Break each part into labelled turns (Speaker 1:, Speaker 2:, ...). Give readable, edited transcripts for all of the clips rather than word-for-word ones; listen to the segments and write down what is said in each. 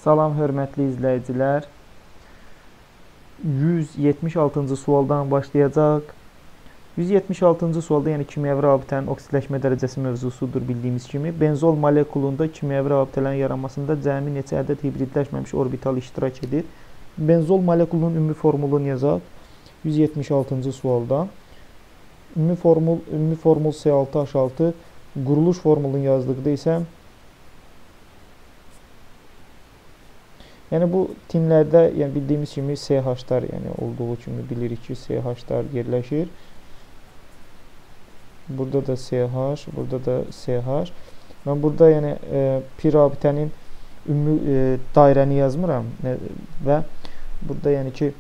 Speaker 1: Salam hörmətli izləyicilər. 176-cı sualdan başlayacaq. 176-cı sualda, yəni kimyəvi rabitənin oksidləşmə dərəcəsi mövzusudur bildiyimiz kimi. Benzol molekulunda kimyəvi rabitələrin yaranmasında cəmi neçə ədəd hibridləşməmiş orbital iştirak edir? Benzol molekulunun ümumi formulunu yazaq. 176-cı sualda. Ümumi formul C6H6, quruluş formulunu yazdıqda isə yəni bu tinlərdə, yəni bildiyimiz kimi CH-lar, yəni olduğu kimi bilirik ki, CH-lar yerləşir. Burada da CH, burada da CH. Mən burada yəni pi rabitənin ümumi dairəni yazmıram və burada yəni ki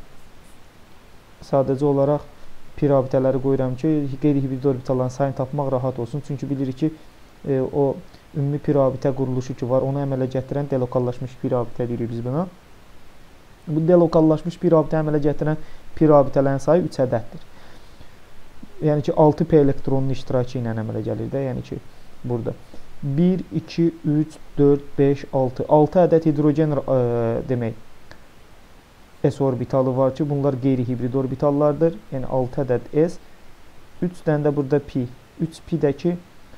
Speaker 1: sadəcə olaraq pi rabitələri qoyuram ki, qeyri-hibrid orbitalların sayını tapmaq rahat olsun. Çünki bilirik ki, o ümumi pi rabitə quruluşu ki var, onu əmələ gətirən delokallaşmış pi rabitə deyirik biz buna. Bu delokallaşmış pi rabitə əmələ gətirən pi rabitələrin sayı 3 ədəddir. Yəni ki, 6p elektronun iştirakı ilə əmələ gəlir də, yəni ki, burada 1, 2, 3, 4, 5, 6. 6 ədəd hidrogen demək S orbitalı var ki, bunlar qeyri-hibrid orbitallardır. Yəni 6 ədəd S. 3 dənə də burada pi. 3pi də ki,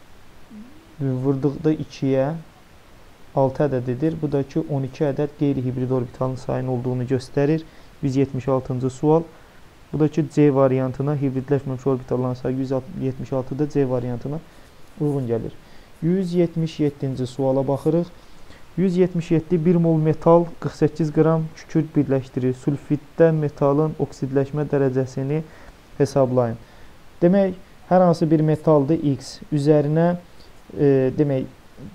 Speaker 1: vurduqda 2-yə 6 ədəd edir. Bu da ki, 12 ədəd qeyri-hibrid orbitalın sayının olduğunu göstərir. 176-cı sual. Bu da ki, C variantına hibridləşməmiş orbitalların sayı 176-da C variantına uyğun gəlir. 177-ci suala baxırıq. 177 1 mol metal 48 qram kükürt birləşdirir. Sulfitdə metalın oksidləşmə dərəcəsini hesablayın. Demək, hər hansı bir metaldır X. Üzərinə demək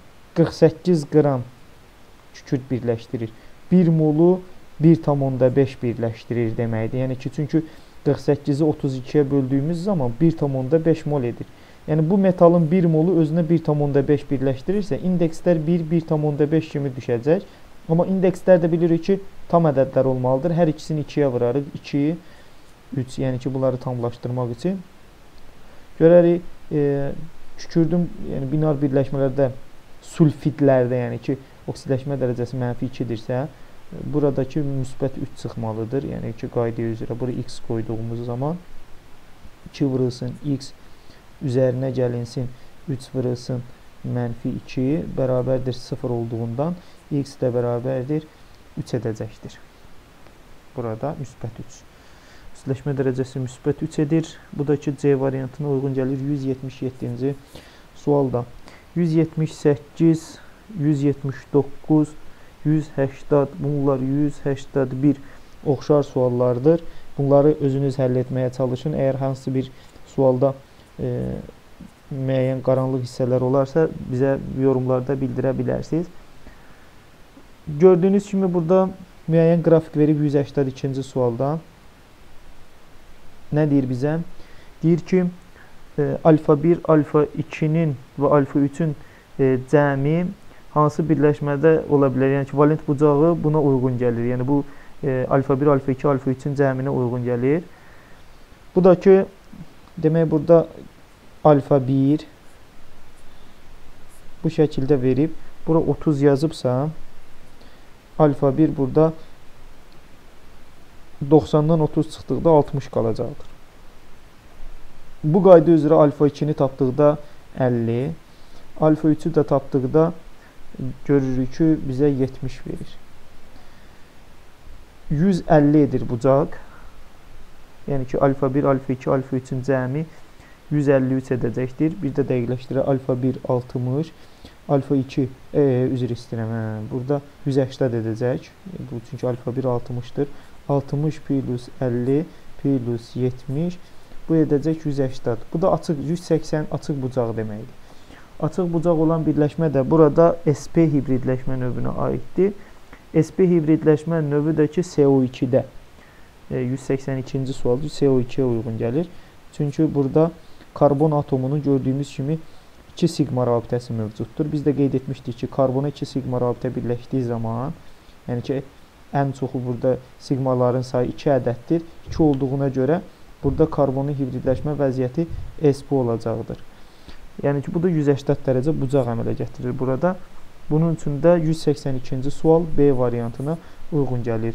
Speaker 1: 48 qram kükürt birləşdirir. 1 molu 1,5 birləşdirir deməkdir. Yəni ki, çünki 48-i 32-yə böldüyümüz zaman 1,5 mol edir. Yəni bu metalın 1 molu özünə 1,5 birləşdirirsə, indekslər 1, 1,5 kimi düşəcək. Amma indekslər də bilirik ki, tam ədədlər olmalıdır. Hər ikisini 2-yə vurarıq. 2, 3, yəni ki, bunları tamlaşdırmaq üçün. Görərik, kükürdün yəni binar birləşmələrdə, sulfitlərdə, yəni ki, oksidləşmə dərəcəsi -2-dirsə, buradakı müsbət 3 çıxmalıdır. Yəni ki, qayda üzrə bura x qoyduğumuz zaman 2 vurulsun x üzərinə gəlinsin 3 vurulsun -2 bərabərdir 0 olduğundan x də bərabərdir 3 edəcəkdir. Burada müsbət 3. Oksidləşmə dərəcəsi müsbət 3 edir. Bu da ki, C variantına uyğun gəlir 177-ci sualda. 178, 179, 180, bunlar 181 oxşar suallardır. Bunları özünüz həll etməyə çalışın. Əgər hansı bir sualda müəyyən qaranlıq hissələr olarsa, bizə yorumlarda bildirə bilərsiniz. Gördüyünüz kimi, burada müəyyən qrafik verib 182-ci sualda. Nə deyir bizə? Deyir ki, alfa 1, alfa 2-nin və alfa 3-ün cəmi hansı birləşmədə ola bilər? Yəni ki, valent bucağı buna uyğun gəlir. Yəni bu alfa 1, alfa 2, alfa 3-ün cəminə uyğun gəlir. Bu da ki, demək burada alfa 1 bu şəkildə verib. Bura 30 yazıbsa, alfa 1 burada 90-dan 30 çıxdıqda 60 qalacaqdır. Bu qayda üzrə alfa 2-ni tapdıqda 50, alfa 3-ü də tapdıqda görürük ki, bizə 70 verir. 150 edir bucaq. Yəni ki, alfa 1, alfa 2, alfa 3-ün cəmi 153 edəcəkdir. Bir də dəqiqləşdirək. Alfa 1 60, alfa 2 üzr istəyirəm. Burada 180 edəcək. Çünki alfa 1 60-dır. 60 plus 50 plus 70 bu edəcək 180. Bu da açıq 180 açıq bucaq deməkdir. Açıq bucaq olan birləşmə də burada sp hibridləşmə növünə aiddir. Sp hibridləşmə növü də ki CO2-də 182-ci sualda CO2-yə uyğun gəlir. Çünki burada karbon atomunu gördüyümüz kimi 2 sigma rabitəsi mövcuddur. Biz də qeyd etmişdik ki, karbona 2 sigma rabitə birləşdiyi zaman, yəni ki, ən çoxu burada sigmaların sayı 2 ədəddir. 2 olduğuna görə burada karbonun hibridləşmə vəziyyəti sp olacaqdır. Yəni ki, bu da 180 dərəcə bucaq əmələ gətirir burada. Bunun üçün də 182-ci sual B variantına uyğun gəlir.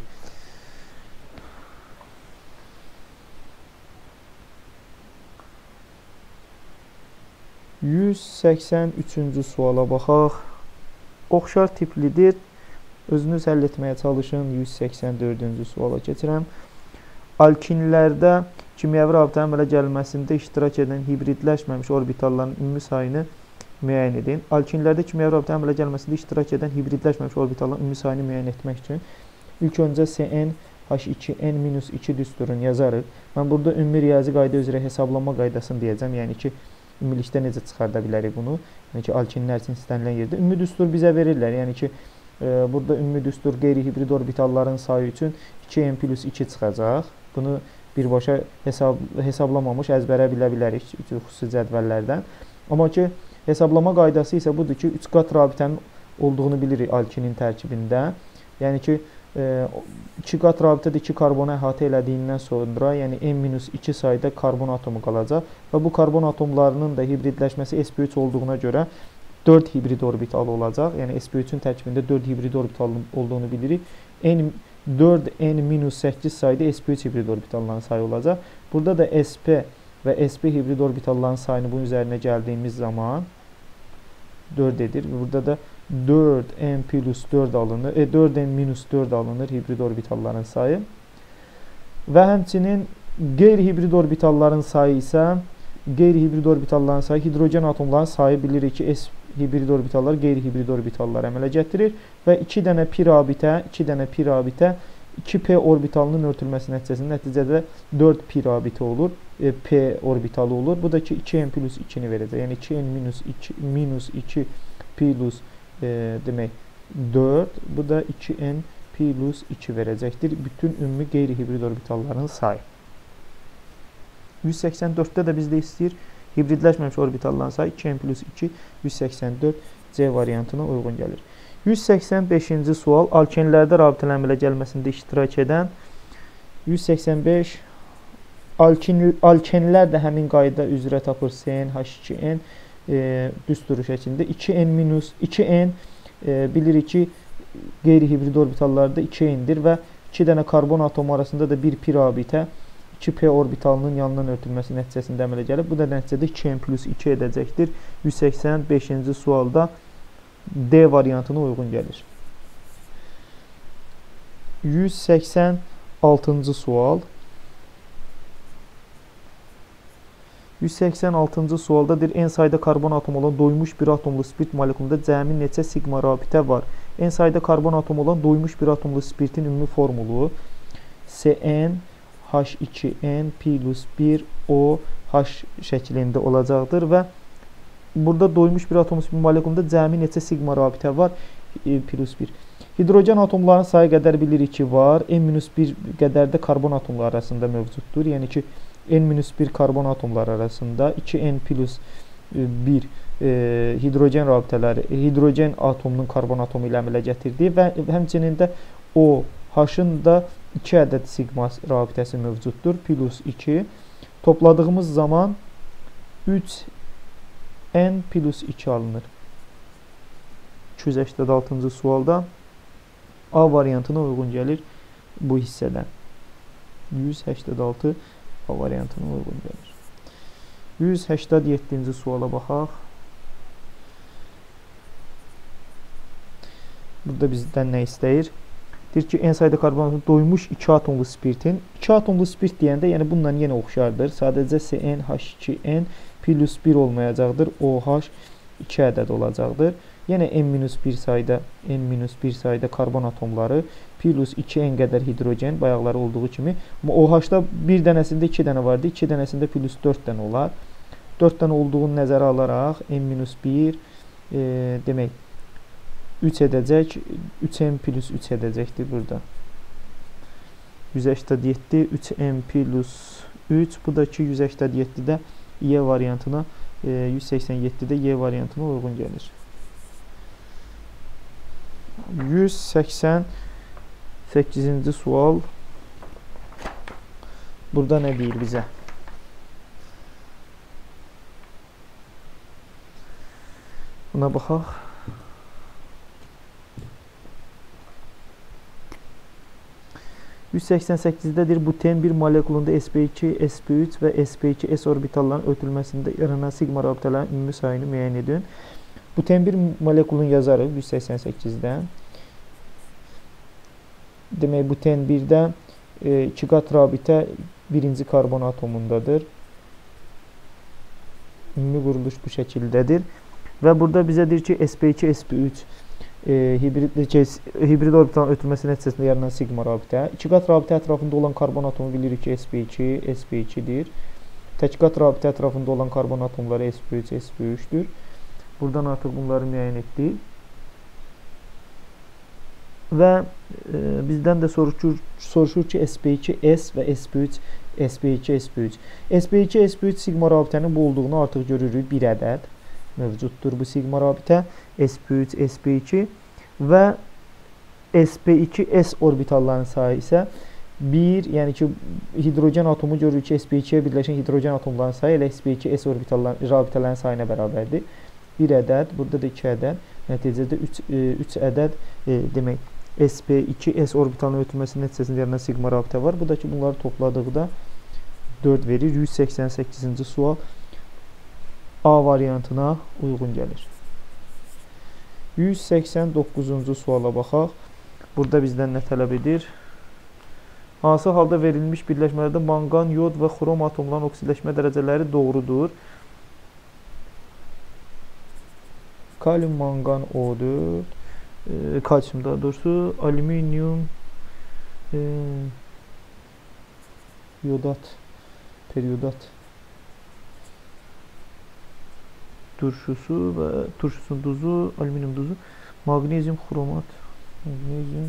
Speaker 1: 183-cü suala baxaq. Oxşar tiplidir. Özünüz həll etməyə çalışın. 184-cü suala keçirəm. Alkinlərdə kimyəvi rabitənin əmələ gəlməsində iştirak edən hibridləşməmiş orbitalların ümumi sayını müəyyən edin. Alkinlərdə kimyəvi rabitənin əmələ gəlməsində iştirak edən hibridləşməmiş orbitalların ümumi sayını müəyyən etmək üçün ilk öncə Cn H2n-2 düsturunu yazarıq. Mən burada ümumi riyazi qayda üzrə hesablama qaydasını deyəcəm. Yəni ki, ümumilikdə necə çıxarda bilərik bunu? Yəni ki, alkinlər üçün istənilən yerdə ümumi düstur bizə verirlər. Yəni ki, burada ümumi düstur qeyri-hibrid orbitalların sayı üçün 2n plus 2 çıxacaq. Bunu birbaşa hesablamamış əzbərə bilə bilərik xüsusi cədvəllərdən. Amma ki, hesablama qaydası isə budur ki, 3 qat rabitənin olduğunu bilirik alkinin tərkibində. Yəni ki, 2 qat rabitədə 2 karbonu əhatə elədiyindən sonra, yəni n-2 sayda karbon atomu qalacaq və bu karbon atomlarının da hibridləşməsi sp3 olduğuna görə 4 hibrid orbital olacaq. Yəni sp3-ün tərkibində 4 hibrid orbital olduğunu bilirik. 4n-8 sayda sp3 hibrid orbitalların sayı olacaq. Burada da sp və sp hibrid orbitalların sayını bunun üzərinə gəldiyimiz zaman 4 edir. Burada da 4n plus 4 alınır, 4n minus 4 alınır hibrid orbitalların sayı. Və həmçinin qeyri-hibrid orbitalların sayı isə, qeyri-hibrid orbitalların sayı, hidrogen atomların sayı bilirik ki, s hibrid orbitallar qeyri-hibrid orbitallar əmələ gətirir və 2 dənə pi rabitə 2p orbitalının örtülməsi nəticədə 4 pi rabitə olur, p orbitalı olur. Bu da ki 2n plus 2-ni verəcək. Yəni 2n minus 2 plus demək 4, bu da 2n plus 2 verəcəkdir. Bütün ümumi qeyri-hibrid orbitalların sayı. 184-də də bizdə istəyir hibridləşməmiş orbitalların sayı 2n plus 2, 184 C variantına uyğun gəlir. 185-ci sual alkenlərdə rabitələrin əmələ gəlməsində iştirak edən 185 alkenlər də həmin qayda üzrə tapır Cn, H2n düsturu şəklində 2n bilirik ki, qeyri-hibrid orbitallarda 2n-dir və 2 dənə karbon atomu arasında da bir pi rabitə 2p orbitalının yanından örtülməsi nəticəsində əmələ gəlib. Bu da nəticədə 2n plus 2 edəcəkdir. 185-ci sualda D variantına uyğun gəlir. 186-cı sual. 186-cı sualdadır. N sayda karbon atomu olan doymuş bir atomlu spirt molekulunda cəmi neçə sigma rabitə var? N sayda karbon atomu olan doymuş bir atomlu spirtin ümumi formulu Cn H2n plus 1 OH şəklində olacaqdır və burada doymuş bir atomlu spirt molekulunda cəmi neçə sigma rabitə var? Plus 1. Hidrogen atomlarının sayı qədər bilirik ki, var. N-1 qədər də karbon atomları arasında mövcuddur. Yəni ki, N-1 karbon atomları arasında 2N plus 1 hidrogen rabitələri, hidrogen atomunun karbon atomu ilə əmələ gətirdiyi və həmçinin də OH-ın da 2 ədəd sigma rabitəsi mövcuddur. Plus 2. Topladığımız zaman 3N plus 2 alınır. 286-cı sualda A variantına uyğun gəlir bu hissədən. 186 A variantına uyğun gəlir. 187-ci suala baxaq. Burada bizdən nə istəyir? Deyir ki, N sayda karbon atomu doymuş 2 atomlu spirtin. 2 atomlu spirt deyəndə, yəni bununla yenə oxşardır. Sadəcə CnH2n plus 1 olmayacaqdır. OH 2 ədəd olacaqdır. Yenə N-1 sayda karbon atomları plus 2N qədər hidrogen, bayaqları olduğu kimi. Amma OH-da bir dənəsində 2 dənə vardı, 2 dənəsində plus 4 dənə olar. 4 dənə olduğunu nəzərə alaraq N-1 demək 3 edəcək, 3N plus 3 edəcəkdir burada. 187, 3N plus 3, bu da ki 187-də Y variantına, 187-də Y variantına uyğun gəlir. 188-ci sual. Burada nə deyir bizə? Buna baxaq. 188-dədir. Buten bir molekulunda sp2, sp3 və sp2, s orbitalların ötülməsində yaranan sigma rabitələrin ümumi sayını müəyyən edin. Buten bir molekulunu yazarıq 188-dən. Demək, buten 1-də 2 qat rabitə birinci karbon atomundadır. Ümumi quruluş bu şəkildədir. Və burada bizə deyir ki, sp2, sp3 hibrid orbitalın ötülməsi nəticəsində yaranan sigma rabitə. 2 qat rabitə ətrafında olan karbon atomu bilirik ki, sp2, sp2-dir. Tək qat rabitə ətrafında olan karbon atomları sp3, sp3-dür. Buradan artıq bunları müəyyən etdik. Və bizdən də soruşur ki, sp2, s və sp3, sp2, sp3. sp2, sp3 sigma rabitənin bu olduğunu artıq görürük. Bir ədəd mövcuddur bu sigma rabitə. sp3, sp2 və sp2, s orbitalların sayı isə 1, yəni ki, hidrogen atomu görürük ki, sp2-yə birləşən hidrogen atomların sayı elə sp2, s rabitələrin sayına bərabərdir. 1 ədəd, burada da 2 ədəd, nəticədə 3 ədəd demək, sp2, s orbitalının ötülməsi nəticəsində yaranan sigma rabitə var. Bu da ki, bunları topladıqda 4 verir. 188-ci sual A variantına uyğun gəlir. 189-cu suala baxaq. Burada bizdən nə tələb edir? Hansı halda verilmiş birləşmələrdə manqan, yod və xrom atomların oksidləşmə dərəcələri doğrudur? Kalium, manqan, O4, kalsium daha doğrusu, alüminium, yodat, periodat turşusu və turşusun duzu, alüminium duzu, magnezyum, xromat, magnezyum,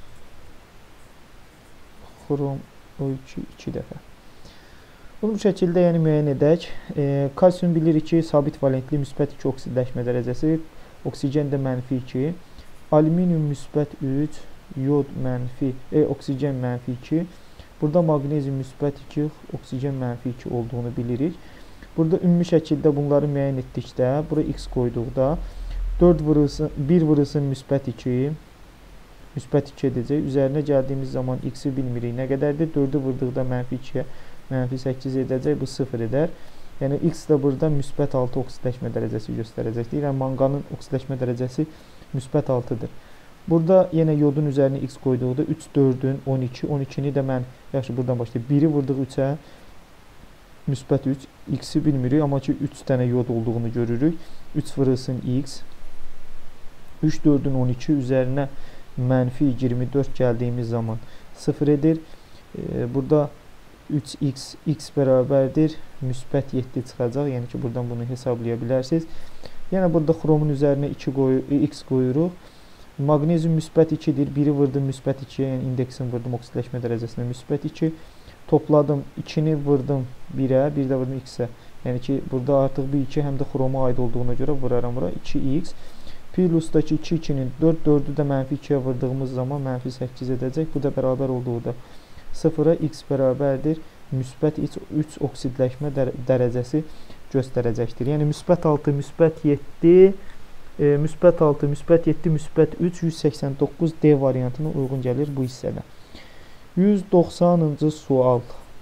Speaker 1: xrom, O2 2 dəfə. Bunu bu şəkildə yəni müəyyən edək. Kalsium bilirik ki, sabit valentli müsbət 2 oksidləşmə dərəcəsi, oksigen də mənfi 2, alüminium müsbət 3, yod mənfi, oksigen mənfi 2, burada magnezyum müsbət 2, oksigen mənfi 2 olduğunu bilirik. Burada ümumi şəkildə bunları müəyyən etdikdə, bura x qoyduqda 1 vurulsun müsbət 2, müsbət 2 edəcək. Üzərinə gəldiyimiz zaman x-i bilmirik nə qədərdir. 4-ü vurduqda mənfi 2-yə mənfi 8 edəcək. Bu 0 edər. Yəni x də burada müsbət 6 oksidləşmə dərəcəsi göstərəcəkdir. Yəni manqanın oksidləşmə dərəcəsi müsbət 6-dır. Burada yenə yodun üzərinə x qoyduqda 3, 4-ün 12, 12-ni də mən yaxşı buradan başlayıb 1-i vurduq 3-ə müsbət 3, x-i bilmirik, amma ki 3 dənə yod olduğunu görürük. 3 vurulsun x, 3, 4-ün 12 üzərinə mənfi 24 gəldiyimiz zaman 0 edir. Burada 3x, x bərabərdir, müsbət 7 çıxacaq, yəni ki buradan bunu hesablaya bilərsiniz. Yəni burada xromun üzərinə x qoyuruq. Magnezyum müsbət 2-dir, 1-i vurdum müsbət 2-yə, yəni indeksin vurdum oksidləşmə dərəcəsinə müsbət 2. Topladım, 2-ni vurdum 1-ə, 1 də vurdum x-ə. Yəni ki, burada artıq bu 2 həm də xroma aid olduğuna görə vuraram bura. 2x. Plusdakı 2, 2-nin 4, 4-ü də mənfi 2-yə vurduğumuz zaman mənfi 8 edəcək. Bu da bərabər olduğu 0-a x bərabərdir. Müsbət 3 oksidləşmə dərəcəsi göstərəcəkdir. Yəni, müsbət 6, müsbət 7, müsbət 6, müsbət 7, müsbət 3, 189 D variantına uyğun gəlir bu hissədə. 190-cı sual.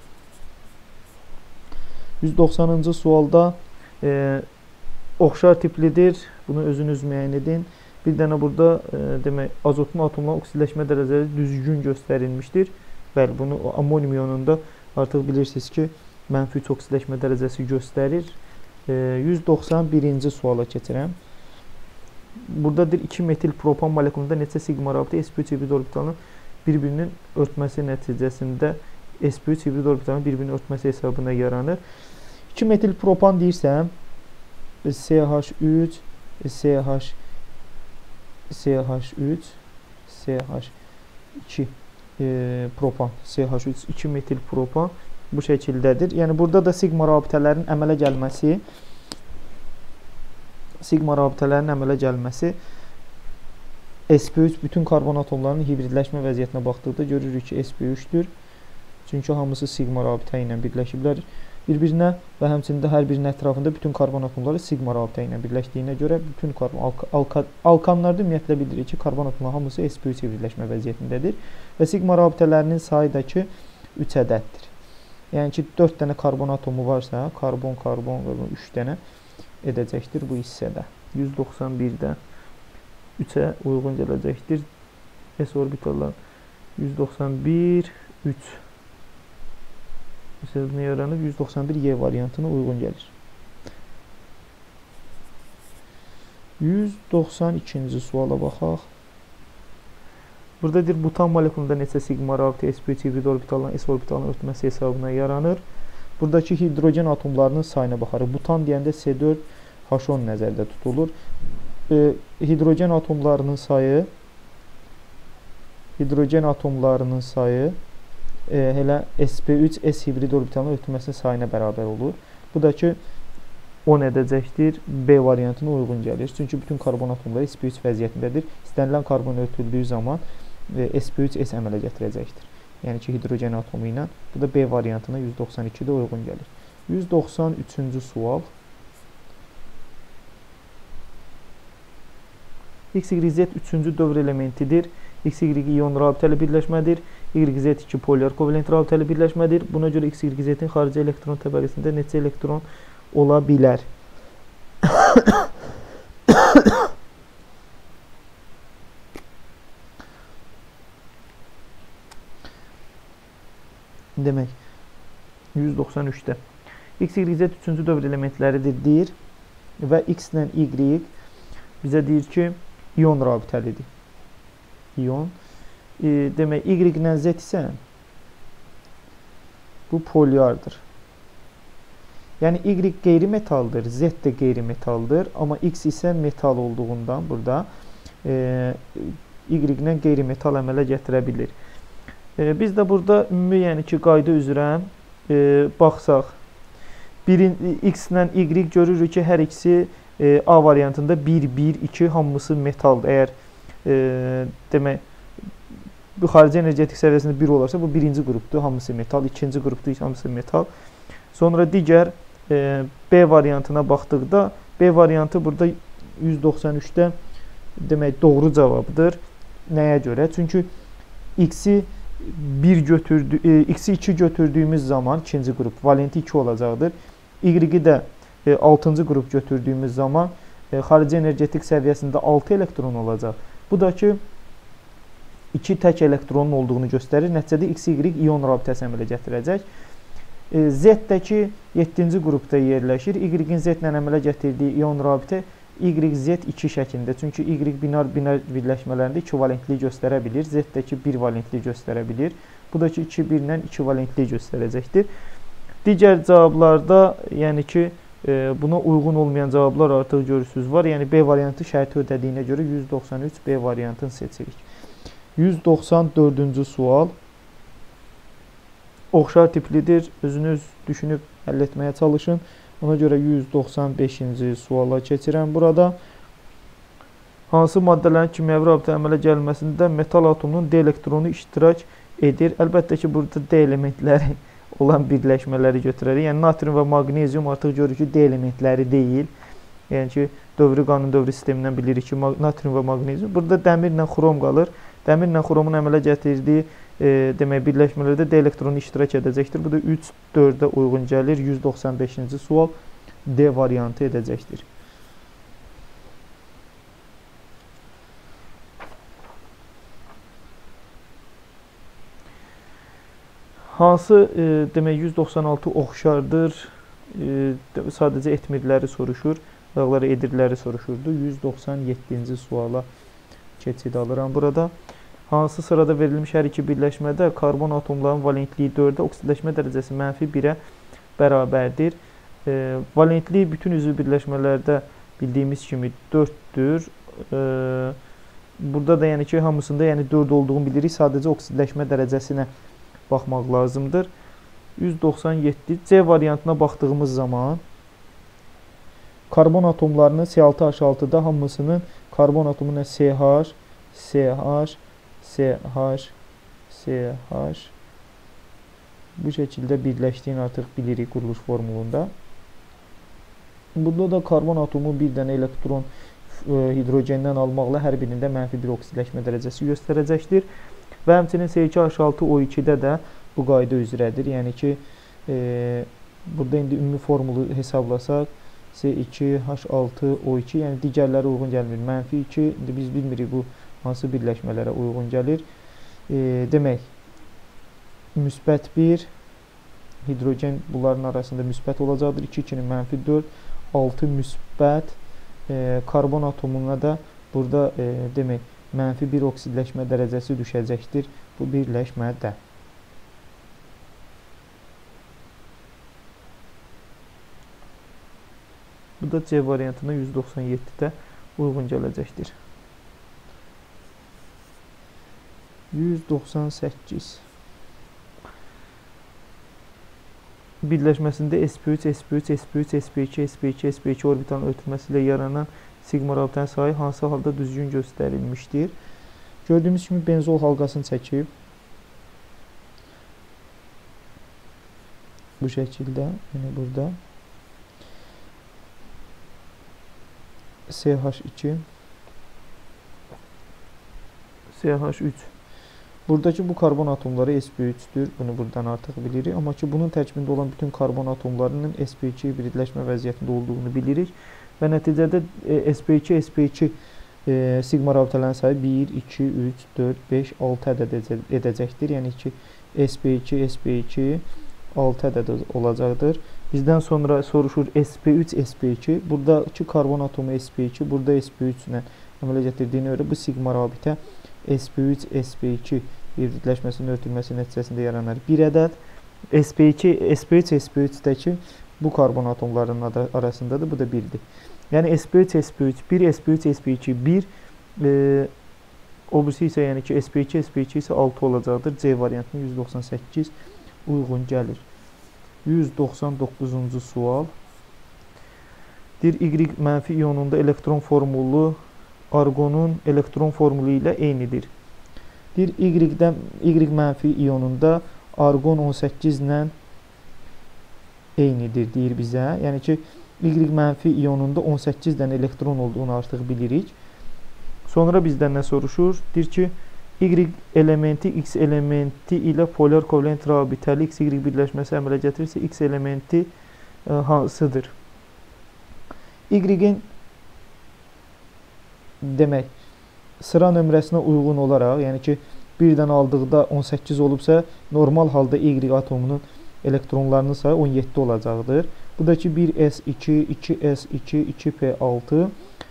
Speaker 1: 190-cı sualda oxşar tiplidir. Bunu özünüz müəyyən edin. Bir dənə burada demək, azotlu atomların oksidləşmə dərəcələri düzgün göstərilmişdir. Bəli, bunu ammonium ionunda artıq bilirsiniz ki, mənfi 3 oksidləşmə dərəcəsi göstərir. 191-ci suala keçirəm. Buradadır 2 metil propan molekulunda neçə sigma rabitə sp3 hibrid orbitalının bir-birinin örtməsi nəticəsində sp3 hibrid orbitalının bir-birinin örtməsi hesabına yaranır. 2 metil propan deyirsəm, CH3, CH3, CH2 propan, CH3, 2 metil propan bu şəkildədir. Yəni, burada da sigma rabitələrin əmələ gəlməsi, sp3 bütün karbon atomlarının hibridləşmə vəziyyətinə baxdıqda görürük ki, sp3-dür. Çünki hamısı sigma rabitə ilə birləşiblər. bir-birinə və həmçinin də hər birinin ətrafında bütün karbon atomları sigma rabitə ilə birləşdiyinə görə bütün alkanlarda ümumiyyətlə bildiririk ki, karbon atomları hamısı sp3 hibridləşmə vəziyyətindədir və sigma rabitələrinin sayı da ki 3 ədəddir. Yəni ki 4 dənə karbon atomu varsa, karbon 3 dənə edəcəkdir bu hissədə. 191-də 3-ə uyğun gələcəkdir. S orbitallar 191, 3. Bunu yaranıb 191 Y variantına uyğun gəlir. 192-ci suala baxaq. Burada deyir, butan molekulunda neçə sigma rabitə sp3 hibrid orbitaldan S orbitalına ötməsi hesabına yaranır. Buradakı hidrogen atomlarının sayına baxarıq. Butan deyəndə C4H10 nəzərdə tutulur. Hidrogen atomlarının sayı elə sp3 S hibrid orbitalına ötməsinin sayına bərabər olur. Bu da ki 10 edəcəkdir. B variantına uyğun gəlir. Çünki bütün karbon atomları sp3 vəziyyətindədir. İstənilən karbon ötüldüyü zaman sp3 S əmələ gətirəcəkdir. Yəni ki hidrogen atomu ilə. Bu da B variantına 192-də uyğun gəlir. 193-cü sual. XYZ 3-cü dövr elementidir. XY iyon rabitəli birləşmədir. YZ 2 polyar kovalent rabitəli birləşmədir. Buna görə XYZ-in xarici elektron təbəqəsində neçə elektron ola bilər? Demək, 193-də. XYZ 3-cü dövr elementləridir deyir və X ilə Y bizə deyir ki, iyon rabitəlidir. İyon. Demək, Y ilə Z isə bu polyardır. Yəni, Y qeyri-metaldır, Z də qeyri-metaldır. Amma X isə metal olduğundan burada Y ilə qeyri-metal əmələ gətirə bilir. Biz də burada ümumi, yəni ki, qayda üzrə baxsaq, X ilə Y görürük ki, hər ikisi A variantında 1, 1, 2 hamısı metaldır. Əgər demək, bu xarici energetik səviyyəsində 1 olarsa, bu birinci qrupdur, hamısı metal, ikinci qrupdur, hamısı metal. Sonra digər B variantına baxdıqda, B variantı burada 193-də demək, doğru cavabdır. Nəyə görə? Çünki X-i 2 götürdüyümüz zaman ikinci qrup valenti 2 olacaqdır. Y-i də 6-cı qrup götürdüyümüz zaman xarici energetik səviyyəsində 6 elektron olacaq. Bu da ki 2 tək elektronun olduğunu göstərir. Nəticədə XY iyon rabitəsi əmələ gətirəcək. Z-dəki 7-ci qrupda yerləşir. Y-in Z-lə əmələ gətirdiyi iyon rabitə YZ2 şəklində. Çünki Y binar birləşmələrində 2 valentliyi göstərə bilir. Z-dəki 1 valentliyi göstərə bilir. Bu da ki 2, 1 ilə 2 valentliyi göstərəcəkdir. Digər cavablarda, yəni ki, buna uyğun olmayan cavablar artıq görürsünüz var. Yəni B variantı şərti ödədiyinə görə 193 B variantını seçirik. 194-cü sual. Oxşar tiplidir. Özünüz düşünüb həll etməyə çalışın. Ona görə 195-ci suala keçirəm burada. Hansı maddələrin kimyəvi rabitə əmələ gəlməsində metal atomunun D elektronu iştirak edir? Əlbəttə ki, burada D elementləri olan birləşmələri götürərik. Yəni, natrium və maqnezium artıq görürük ki, D elementləri deyil. Yəni ki, dövrü qanun dövrü sistemindən bilirik ki, natrium və maqnezium. Burada dəmirlə xrom qalır. Dəmirlə xromun əmələ gətirdiyi demək, birləşmələrdə D elektronu iştirak edəcəkdir. Bu da 3, 4-ə uyğun gəlir. 195-ci sual D variantı edəcəkdir. Hansı demək 196 oxşardır? Sadəcə etmirləri soruşur. Dağları edirləri soruşurdu. 197-ci suala keçid alıram burada. Hansı sırada verilmiş hər iki birləşmədə karbon atomlarının valentliyi 4-ə, oksidləşmə dərəcəsi -1-ə bərabərdir. Valentliyi bütün üzvü birləşmələrdə bildiyimiz kimi 4-dür. Burada da yəni ki, hamısında 4 olduğunu bilirik. Sadəcə oksidləşmə dərəcəsinə baxmaq lazımdır. 197 C variantına baxdığımız zaman karbon atomlarının C6H6-da hamısının karbon atomuna CH, CH, CH, CH, Bu şəkildə birləşdiyini artıq bilirik quruluş formulunda. Burada da karbon atomu bir dənə elektron hidrogendən almaqla hər birində -1 oksidləşmə dərəcəsi göstərəcəkdir. Və həmçinin C2H6O2-də də bu qayda üzrədir. Yəni ki, burada indi ümumi formulu hesablasaq, C2H6O2, yəni digərləri uyğun gəlmir. -2, indi biz bilmirik bu hansı birləşmələrə uyğun gəlir. Demək, müsbət 1, hidrogen bunların arasında müsbət olacaqdır. 2-2-nin -4, 6 müsbət, karbon atomuna da burada demək, -1 oksidləşmə dərəcəsi düşəcəkdir bu birləşmədə. Bu da C variantına 197-də uyğun gələcəkdir. 198. Birləşməsində sp3, sp3, sp3, sp2, sp2, sp2 orbitalın ötürməsi ilə yaranan sigma rabitənin sayı hansı halda düzgün göstərilmişdir? Gördüyümüz kimi benzol halqasını çəkib. Bu şəkildə, yəni burada CH2, CH3. Buradakı bu karbon atomları sp3-dür. Bunu buradan artıq bilirik. Amma ki, bunun tərkibində olan bütün karbon atomlarının sp2 hibridləşmə vəziyyətində olduğunu bilirik. Və nəticədə sp2, sp2 sigma rabitələrin sayı 1, 2, 3, 4, 5, 6 ədəd edəcəkdir. Yəni ki, sp2, sp2 6 ədəd olacaqdır. Bizdən sonra soruşur sp3, sp2. Buradakı karbon atomu sp2, burada sp3 ilə əmələ gətirdiyinə görə bu sigma rabitə sp3, sp2 hibridləşməsinin ötürməsi nəticəsində yaranar 1 ədəd. sp2, sp3, sp3-dəki bu karbon atomlarının arasındadır. Bu da 1-dir. Yəni sp3, sp3, 1, sp3, sp2, 1. O birisi isə yəni ki, sp2, sp2 isə 6 olacaqdır. C variantının 198 uyğun gəlir. 199-cu sual. Y- ionunda elektron formulu argonun elektron formulu ilə eynidir. Y- ionunda argon 18 ilə eynidir deyir bizə. Yəni ki, Y- ionunda 18 dənə elektron olduğunu artıq bilirik. Sonra bizdən nə soruşur? Deyir ki, Y elementi X elementi ilə polar kovalent rabitəli X-Y birləşməsi əmələ gətirirsə, X elementi hansıdır? Y-in demək, sıra nömrəsinə uyğun olaraq, yəni ki, birdən aldıqda 18 olubsa, normal halda Y atomunun elektronlarının sayı 17 olacaqdır. Bu da ki, 1s2, 2s2, 2p6,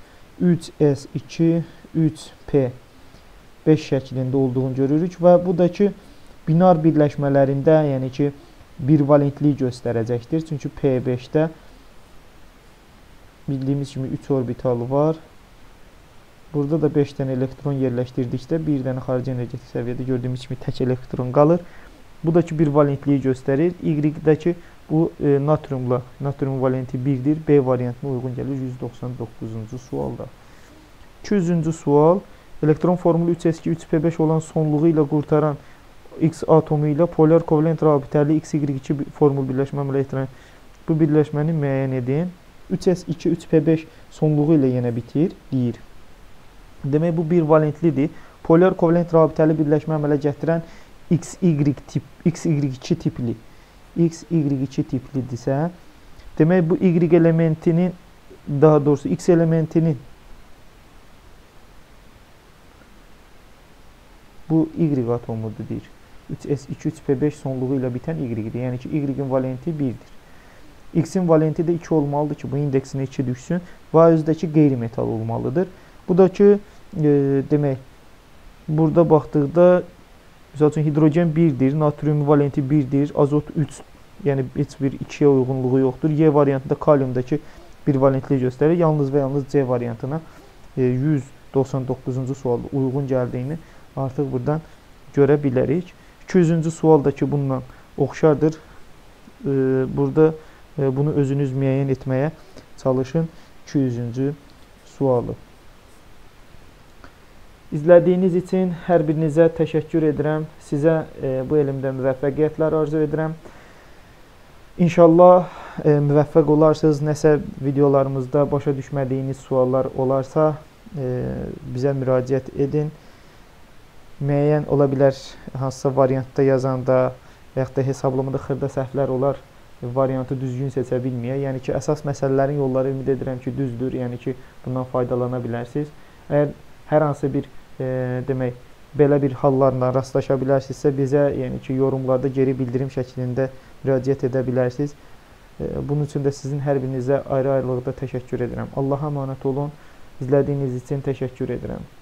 Speaker 1: 3s2, 3p5 şəklində olduğunu görürük və bu da ki, binar birləşmələrində, yəni ki, bir valentlik göstərəcəkdir. Çünki P5-də bildiyimiz kimi 3 orbitalı var. Burada da 5 dənə elektron yerləşdirdikdə bir dənə xarici energetik səviyyədə gördüyümüz kimi tək elektron qalır. Bu da ki, bir valentliyi göstərir. Y-dəki bu natrium valenti 1-dir. B variantına uyğun gəlir 199-cu sualda. 200-cü sual. Elektron formulu 3s2, 3p5 olan sonluğu ilə qurtaran X atomu ilə polar kovalent rabitəli X-Y2 formul birləşmə əmələ gətirən bu birləşməni müəyyən edin. 3s2, 3p5 sonluğu ilə yenə bitir, deyir. Demək, bu bir valentlidir. Polar kovalent rabitəli birləşmə əmələ gətirən XY2 tipli. XY2 tiplidirsə, demək, bu Y elementinin, daha doğrusu X elementinin bu Y atomudur, deyir. 3s2, 3p5 sonluğu ilə bitən Y-dir. Yəni ki, Y-in valenti 1-dir. X-in valenti də 2 olmalıdır ki, bu indeksinə 2 düşsün və özdəki qeyri-metal olmalıdır. Bu da ki, demək, burada baxdıqda, misal üçün, hidrogen 1-dir, natrium valenti 1-dir, azot 3, yəni heç bir 2-yə uyğunluğu yoxdur. Y variantında kaliumdakı bir valentliyi göstərir. Yalnız və yalnız C variantına 199-cu sualda uyğun gəldiyini artıq buradan görə bilərik. 200-cü sual da ki, bununla oxşardır. Burada bunu özünüz müəyyən etməyə çalışın. 200-cü sualı. İzlədiyiniz üçün hər birinizə təşəkkür edirəm. Sizə bu elmdə müvəffəqiyyətlər arzu edirəm. İnşallah müvəffəq olarsınız. Nəsə videolarımızda başa düşmədiyiniz suallar olarsa bizə müraciət edin. Müəyyən ola bilər hansısa variantda yazanda və yaxud da hesablamada xırda səhvlər olar, variantı düzgün seçə bilməyə. Yəni ki, əsas məsələlərin yolları ümid edirəm ki, düzdür. Yəni ki, bundan faydalana bilərsiniz. Əgər hər hansı bir demək belə bir hallarla rastlaşa bilərsinizsə bizə, yəni ki, yorumlarda geri bildirim şəklində müraciət edə bilərsiniz. Bunun üçün də sizin hər birinizə ayrı-ayrılıqda təşəkkür edirəm. Allaha əmanət olun. İzlədiyiniz üçün təşəkkür edirəm.